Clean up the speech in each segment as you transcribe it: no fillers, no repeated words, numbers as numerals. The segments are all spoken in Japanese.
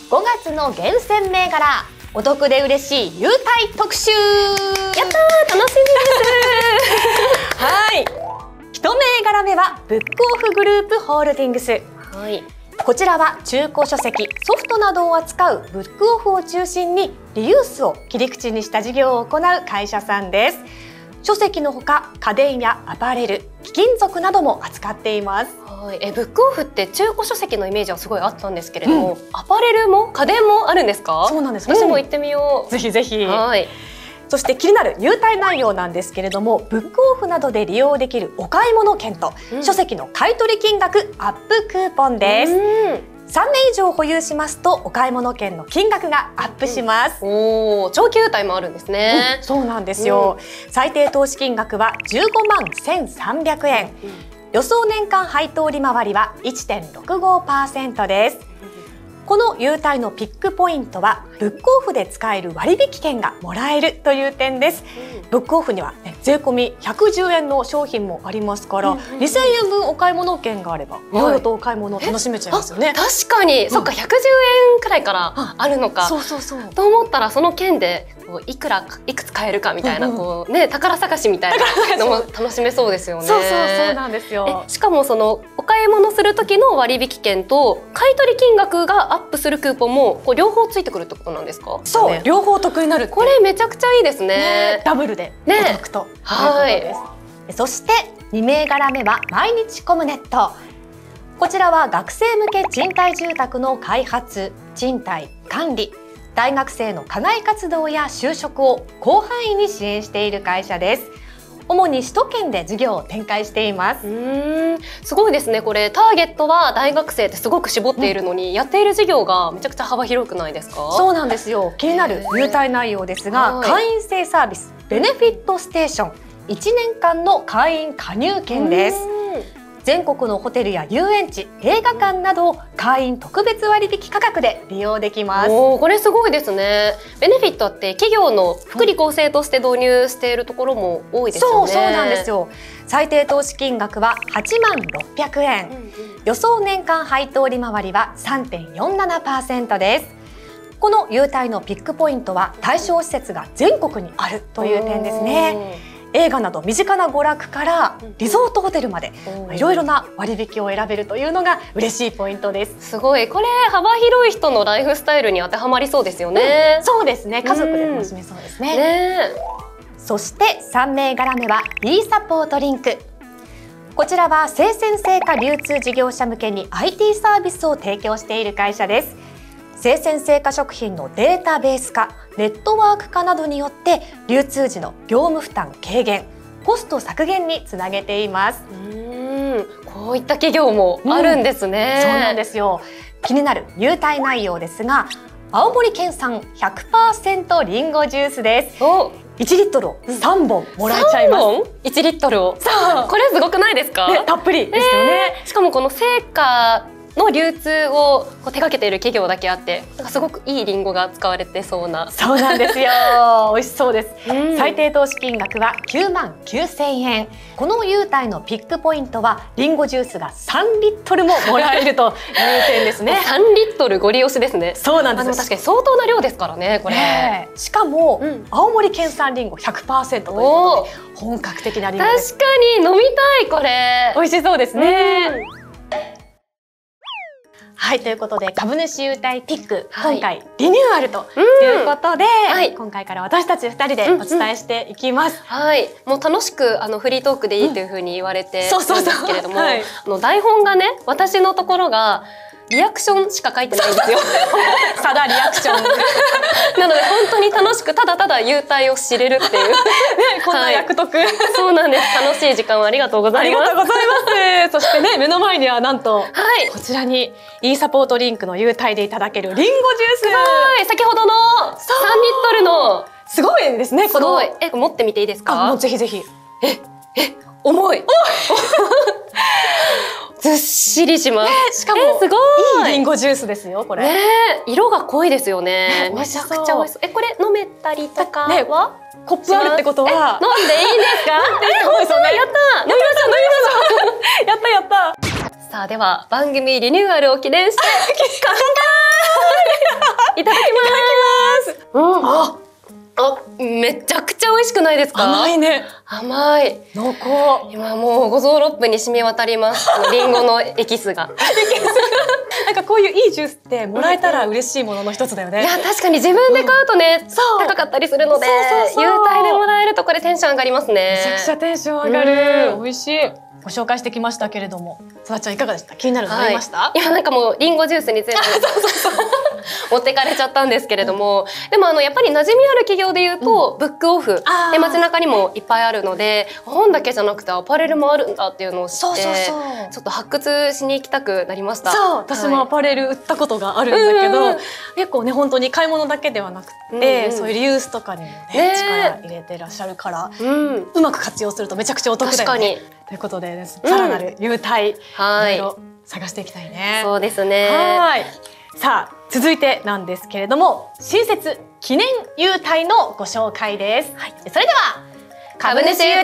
5月の厳選銘柄、お得で嬉しい優待特集。やったー、楽しみですはい、一銘柄目はブックオフグループホールディングス。はい、こちらは中古書籍、ソフトなどを扱うブックオフを中心にリユースを切り口にした事業を行う会社さんです。書籍のほか家電やアパレル、貴金属なども扱っています。 はい、ブックオフって中古書籍のイメージはすごいあったんですけれども、アパレルも家電もあるんですか？ そうなんです。 私も行ってみよう。 ぜひぜひ。 はい。 そして気になる優待内容なんですけれども、ブックオフなどで利用できるお買い物券と、書籍の買取金額アップクーポンです。3年以上保有しますとお買い物券の金額がアップします。 おお、長期優待もあるんですね。 そうなんですよ。最低投資金額は15万1300円。予想年間配当利回りは 1.65% です。この優待のピックポイントはブックオフで使える割引券がもらえるという点です。ブックオフには、税込み110円の商品もありますから、2000円分お買い物券があればいろいろとお買い物を楽しめちゃいますよね。 確かに、そっか、110円くらいからあるのか。 そうそうそう。 と思ったらその券でいくつ買えるかみたいな、こうね、宝探しみたいなのも楽しめそうですよね。 そうそうなんですよ。 しかもそのお買い物する時の割引券と買取金額がアップするクーポンもこう両方ついてくるってことなんですか？ そう、両方得になる。 これめちゃくちゃいいですね。 ダブルでお得ということです。そして2銘柄目は毎日コムネット。こちらは学生向け賃貸住宅の開発、賃貸、管理、大学生の課外活動や就職を広範囲に支援している会社です。主に首都圏で事業を展開しています。 すごいですね。これターゲットは大学生ってすごく絞っているのに、やっている事業がめちゃくちゃ幅広くないですか？ そうなんですよ。気になる優待内容ですが、会員制サービスベネフィットステーション1年間の会員加入券です。全国のホテルや遊園地、映画館など会員特別割引価格で利用できます。 これすごいですね。ベネフィットって企業の福利厚生として導入しているところも多いですよね。 そうなんですよ。最低投資金額は8万600円。予想年間配当利回りは 3.47% です。この優待のピックポイントは対象施設が全国にあるという点ですね。映画など身近な娯楽からリゾートホテルまでいろいろな割引を選べるというのが嬉しいポイントです。 すごい、これ幅広い人のライフスタイルに当てはまりそうですよね。 そうですね。家族で楽しめそうですね。そして3銘柄目は e サポートリンク。こちらは生鮮製菓流通事業者向けに IT サービスを提供している会社です。生鮮製菓食品のデータベース化、ネットワーク化などによって流通時の業務負担軽減、コスト削減につなげています。 こういった企業もあるんですね。 そうなんですよ。気になる優待内容ですが、青森県産 100% リンゴジュースです。1リットルを3本もらえちゃいます。 1リットルを。これすごくないですか？ たっぷりですよね。 しかもこの製菓の流通を手掛けている企業だけあって、なんかすごくいいリンゴが使われてそうな。 そうなんですよ。美味しそうです。最低投資金額は9万9000円。この優待のピックポイントはリンゴジュースが3リットルももらえるという点ですね。 3リットルご利用しですね。そうなんです。確かに相当な量ですからね、これ。 しかも、青森県産リンゴ 100% ということで本格的なリンゴです。 確かに飲みたい、これ。 美味しそうですね。はい、ということで株主優待ピック、今回リニューアルということで、今回から私たち2人でお伝えしていきます。 はい、もう楽しくフリートークでいいというふうに言われてるんですけれども、台本がね、私のところがリアクションしか書いてないんですよ。 ただリアクションなので本当に楽しくただただ優待を知れるっていうこんな役得、 そうなんです。楽しい時間をありがとうございます。 ありがとうございます。そしてね、目の前にはなんと、こちらに e サポートリンクの優待でいただけるリンゴジュース。 すごい、先ほどの3リットルのすごいですね。 すごい。持ってみていいですか？ もうぜひぜひ。 重い。ずっしりします。 しかもすごいいいリンゴジュースですよ、これ。 色が濃いですよね。 めちゃくちゃ美味しそう。これ飲めたりとかは？ コップあるってことは飲んでいいんですか？ 本当にやった。飲みましょう、飲みましょう。 やったやった。 さあ、では番組リニューアルを記念して乾杯。 めちゃくちゃ美味しくないですか？ 甘いね。 甘い。 濃厚。 今もう五臓六腑に染み渡ります。リンゴのエキスが。 なんかこういういいジュースってもらえたら嬉しいものの一つだよね。 いや確かに自分で買うとね、高かったりするので、優待でもらえるとこれテンション上がりますね。 めちゃくちゃテンション上がる。美味しい。ご紹介してきましたけれども、さだちゃんいかがでした？気になるのありました？ いやなんかもうリンゴジュースに全部持ってかれちゃったんですけれども、でもやっぱり馴染みある企業でいうと、ブックオフで街中にもいっぱいあるので、本だけじゃなくてアパレルもあるんだっていうのを知って、ちょっと発掘しに行きたくなりました。 そう、私もアパレル売ったことがあるんだけど、結構ね本当に買い物だけではなくて、そういうリユースとかにもね力入れてらっしゃるから、うまく活用するとめちゃくちゃお得だよね。ということで、さらなる優待いろいろ探していきたいね。 そうですね。 はい。さあ続いてなんですけれども、新設記念優待のご紹介です。それでは株主優待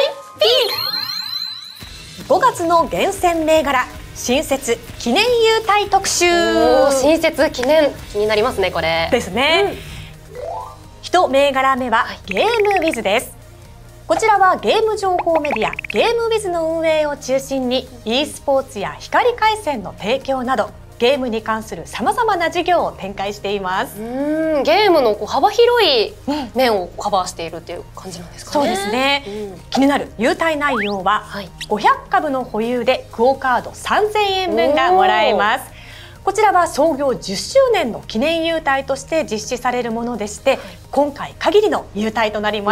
5月の厳選銘柄新設記念優待特集。 新設記念気になりますねこれ。 ですね。1銘柄目はゲームウィズです。こちらはゲーム情報メディアゲームウィズの運営を中心に e スポーツや光回線の提供などゲームに関するさまざまな事業を展開しています。 ゲームの幅広い面をカバーしているっていう感じなんですかね。 そうですね。気になる優待内容は、500株の保有でクオカード3000円分がもらえます。こちらは創業10周年の記念優待として実施されるものでして、今回限りの優待となります。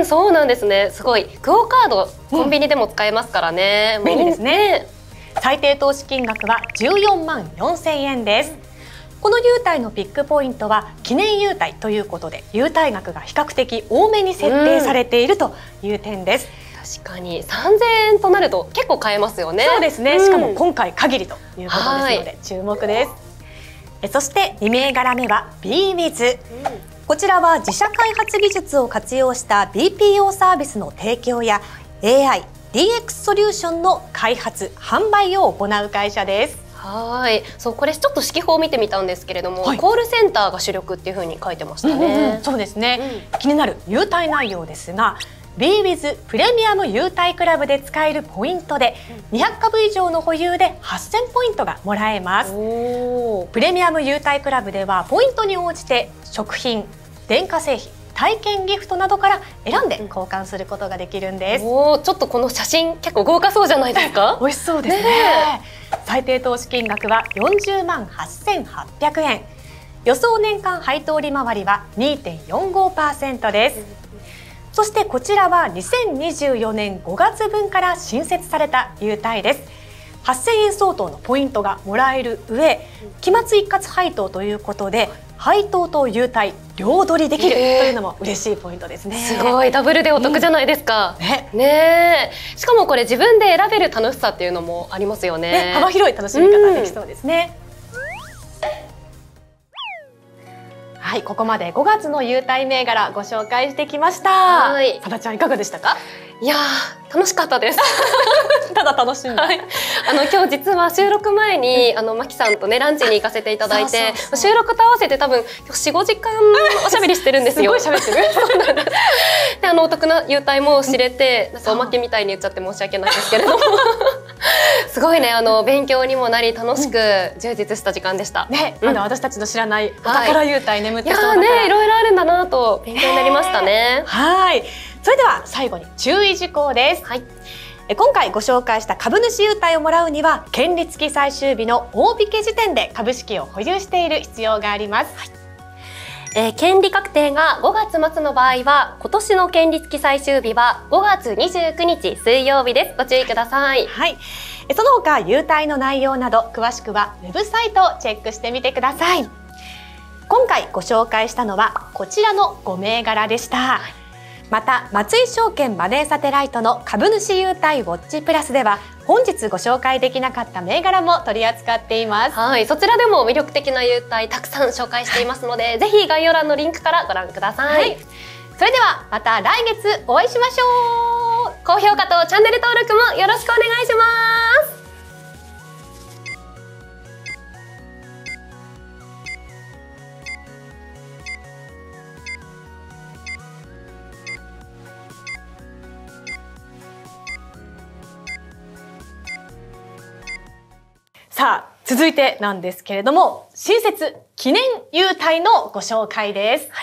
そうなんですね。すごい。クオカードコンビニでも使えますからね。 便利ですね。最低投資金額は14万4000円です。この優待のピックポイントは記念優待ということで、優待額が比較的多めに設定されているという点です。 確かに3000円となると結構買えますよね。 そうですね。しかも今回限りということですので注目です。そして2銘柄目は BWIZ。こちらは自社開発技術を活用した BPO サービスの提供や AI、DX ソリューションの開発・販売を行う会社です。 そうこれちょっと指揮法を見てみたんですけれども、コールセンターが主力っていう風に書いてましたね。 そうですね。気になる優待内容ですが、BWIZ プレミアム優待クラブで使えるポイントで200株以上の保有で8000ポイントがもらえます。プレミアム優待クラブではポイントに応じて食品、電化製品、体験ギフトなどから選んで交換することができるんです。 ちょっとこの写真結構豪華そうじゃないですか？ 美味しそうですね。最低投資金額は40万8800円。予想年間配当利回りは 2.45% です。そしてこちらは2024年5月分から新設された優待です。8000円相当のポイントがもらえる上、期末一括配当ということで配当と優待両取りできるというのも嬉しいポイントですね。 すごいダブルでお得じゃないですか。しかもこれ自分で選べる楽しさっていうのもありますよね。 幅広い楽しみ方できそうですね。はい、ここまで5月の優待銘柄ご紹介してきました。さだちゃんいかがでしたか？ いやー楽しかったです。 ただ楽しんだ。 今日実は収録前にマキさんとねランチに行かせていただいて、収録と合わせて多分4、5時間おしゃべりしてるんですよ。 すごい喋ってる。 でお得な優待も知れて、なんかおまけみたいに言っちゃって申し訳ないですけれども。すごいね勉強にもなり楽しく充実した時間でした。 まだ私たちの知らないお宝優待眠ってそうだから。 いろいろあるんだなと勉強になりましたね。 それでは最後に注意事項です。今回ご紹介した株主優待をもらうには権利付き最終日の大引け時点で株式を保有している必要があります。 権利確定が5月末の場合は今年の権利付き最終日は5月29日水曜日です。ご注意ください。 その他優待の内容など詳しくはウェブサイトをチェックしてみてください。今回ご紹介したのはこちらの5銘柄でした。また松井証券マネーサテライトの株主優待ウォッチプラスでは本日ご紹介できなかった銘柄も取り扱っています。 そちらでも魅力的な優待たくさん紹介していますので、ぜひ概要欄のリンクからご覧ください。 それではまた来月お会いしましょう。 高評価とチャンネル登録もよろしくお願いします。 さあ続いてなんですけれども、新設記念優待のご紹介です。はい、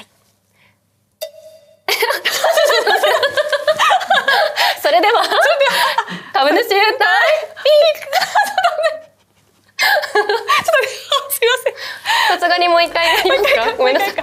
それでは株主優待ピークすいません。 さすがにもう一回やりますか。ごめんなさい。